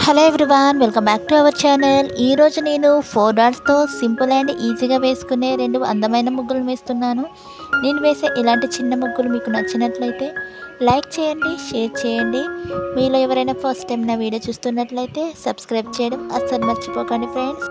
Hello everyone, welcome back to our channel. ఈరోజు నేను 4 డాట్స్తో simple and ఈజీగా వేసుకునే 2 అందమైన ముగ్గులు వేస్తున్నాను. నేను వేసే ఇలాంటి చిన్న ముగ్గులు మీకు నచ్చినట్లయితే లైక్ చేయండి, షేర్ చేయండి. మీలో ఎవరైనా ఫస్ట్ టైం నా వీడియో చూస్తున్నట్లయితే సబ్స్క్రైబ్ చేయడం అస్సలు మర్చిపోకండి ఫ్రెండ్స్.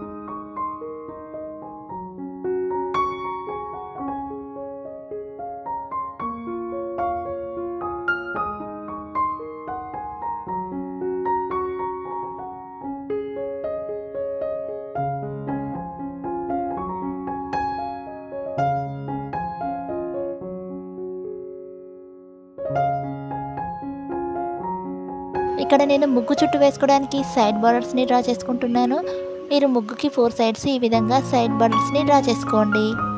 ఇక్కడ నేను ముగ్గు చుట్టూ వేసుకోవడానికి సైడ్ బార్డర్స్ని డ్రా చేసుకుంటున్నాను. మీరు ముగ్గుకి 4 సైడ్స్ ఈ విధంగా సైడ్ బార్డర్స్ని డ్రా చేసుకోండి.